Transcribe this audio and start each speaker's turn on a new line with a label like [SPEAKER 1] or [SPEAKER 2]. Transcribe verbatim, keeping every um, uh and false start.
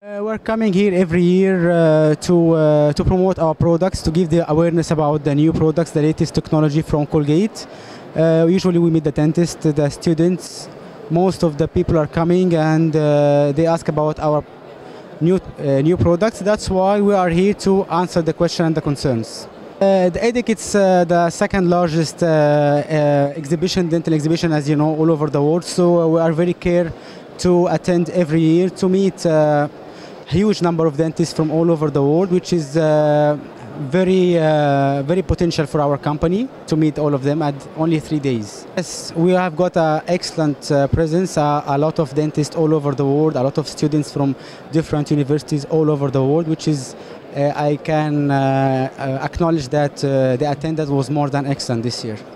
[SPEAKER 1] Uh, we're coming here every year uh, to uh, to promote our products, to give the awareness about the new products, the latest technology from Colgate. Uh, usually we meet the dentist, the students. Most of the people are coming and uh, they ask about our new uh, new products. That's why we are here to answer the question and the concerns. Uh, the E D I C is uh, the second largest uh, uh, exhibition, dental exhibition, as you know, all over the world. So uh, we are very care to attend every year to meet uh, huge number of dentists from all over the world, which is uh, very uh, very potential for our company to meet all of them at only three days. Yes, we have got an excellent uh, presence, uh, a lot of dentists all over the world, a lot of students from different universities all over the world, which is uh, I can uh, uh, acknowledge that uh, the attendance was more than excellent this year.